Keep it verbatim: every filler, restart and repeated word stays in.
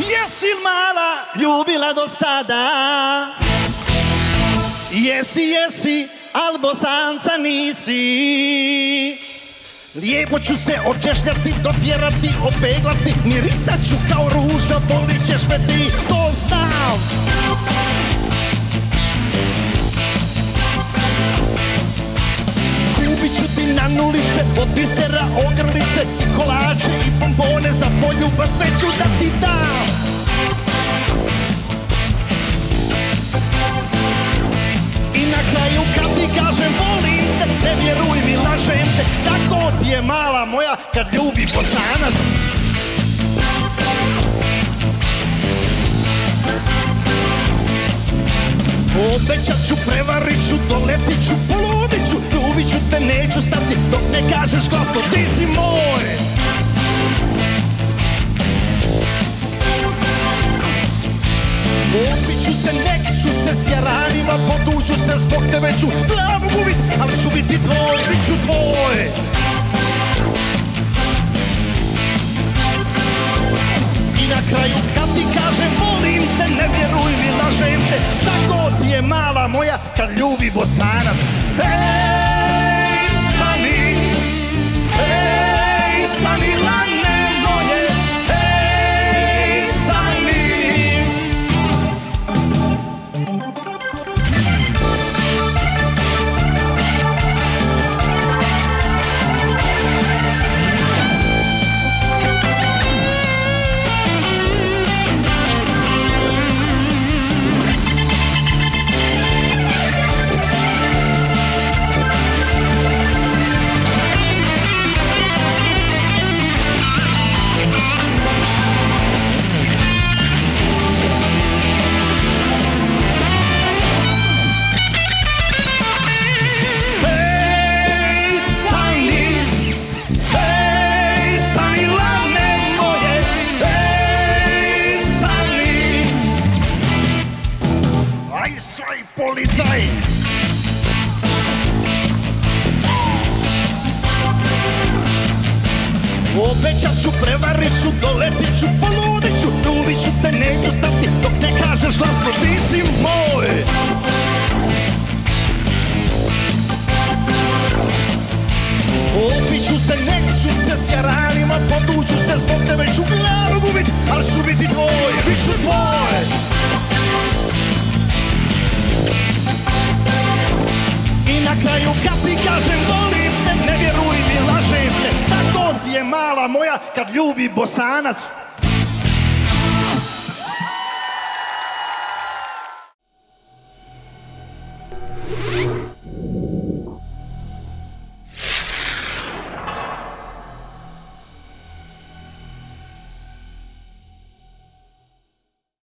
Jesi li mala ljubila do sada? Jesi, jesi, al Bosanca nisi. Lijepo ću se očešljati, dotjerati, opeglati, mirisat ću kao ruža, volit ćeš me ti, to znam. Kupit ću ti nanulice, od bisera ogrlice, i kolače i bombone, za poljubac sve ću da ti dam. I na kraju kad ti kažem volim te, ne vjeruj mi, lažem te, tako ti je mala moja kad ljubi Bosanac. Obećat ću, prevarit ću, doletit ću, poludit ću, ljubit ću te, neću stati dok ne kažeš glasno ti si moj. Opit ću se, nek ću se s jaranima, potuću se, zbog tebe ću glavu gubit, al ću biti tvoj, bit ću tvoj. I na kraju kad ti kažem volim te, ne vjeruj mi, lažem te, tako ti je mala moja kad ljubi Bosanac. Hej, stani, hej, stani, lane moje, hej, stani. Policaj! Obećat ću, prevarit ću, doletit ću, poludit ću, ljubit ću te, neću stati dok ne kažeš glasno ti si moj. Opit ću se, nek ću se s jaranima, potuću se, zbog tebe ću glavu gubit, al ću biti tvoj, bit ću tvoj. I na kraju kad ti kažem volim te, ne vjeruj mi, lažem te, tako ti je mala moja kad ljubi Bosanac.